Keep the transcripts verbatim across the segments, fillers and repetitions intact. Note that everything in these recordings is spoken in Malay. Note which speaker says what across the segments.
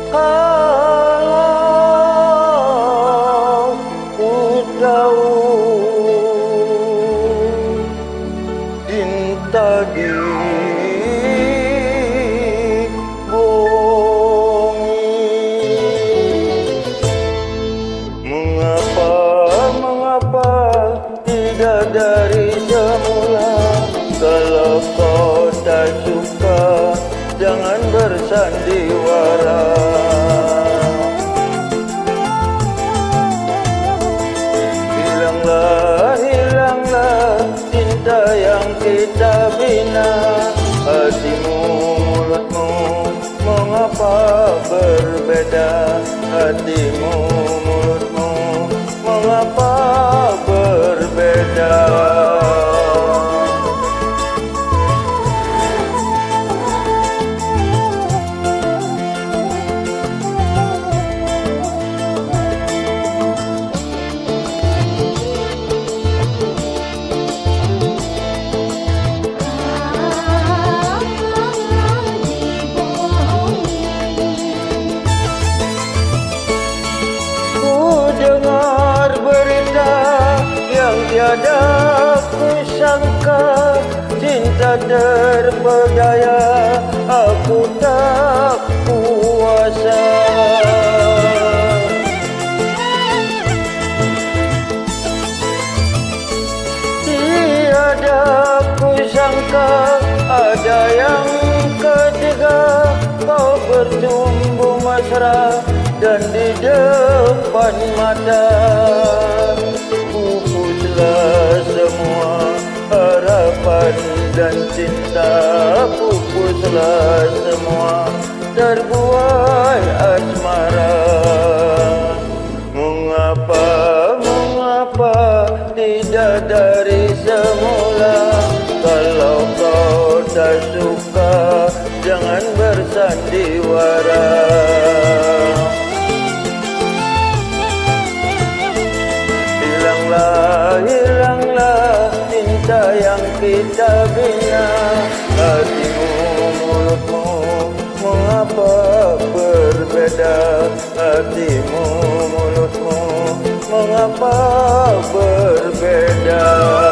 Speaker 1: Kalau ku tahu cinta dibohongi. Mengapa, mengapa tidak dari semula? Kalau kau tak suka, jangan bersandiwara. Hilanglah, hilanglah cinta yang kita bina. Hatimu, mulutmu, mengapa berbeda? Hatimu, mulutmu, mengapa berbeda? Dengar berita yang tiada kusangka, cinta terpedaya aku tak kuasa. Tiada kusangka ada yang ketiga, kau bertumbuh mesra dan di depan mata. Pupuslah semua harapan dan cinta, pupuslah semua terbuai asmara. Mengapa, mengapa tidak dari semula? Kalau kau tak suka, jangan bersandiwara. Hilanglah, hilanglah cinta yang kita bina. Hatimu, mulutmu, mengapa berbeda? Hatimu, mulutmu, mengapa berbeda?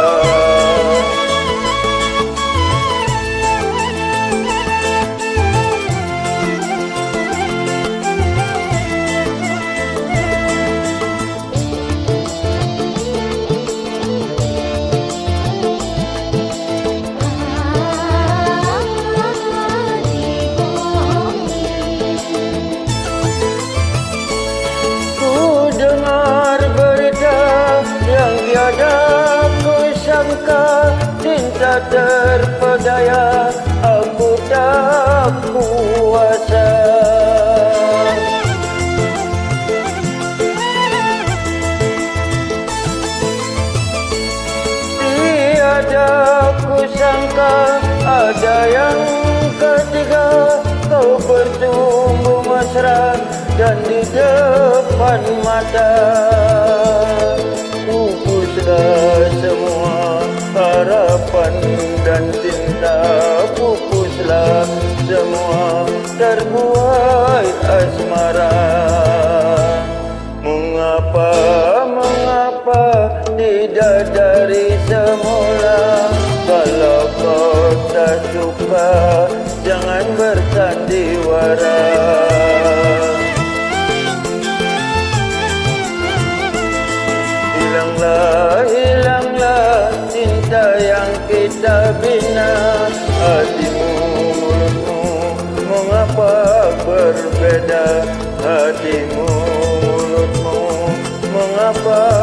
Speaker 1: Tiada kusangka cinta terpedaya aku tak kuasa. Tiada kusangka ada yang ketiga, kau bertumbuh mesra dan di depan mata. Pupuslah semua harapan dan cinta, pupuslah semua terbuai asmara. Mengapa, mengapa tidak dari semula? Kalau kau tak suka, jangan bersandiwara. Hilanglah, hilanglah cinta yang kita bina. Hatimu, mulutmu, mengapa berbeda? Hatimu, mulutmu, mengapa